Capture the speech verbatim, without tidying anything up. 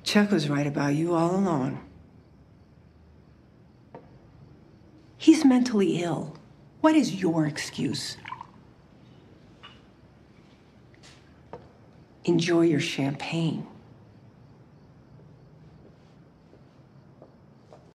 Chuck was right about you all along. He's mentally ill. What is your excuse? Enjoy your champagne.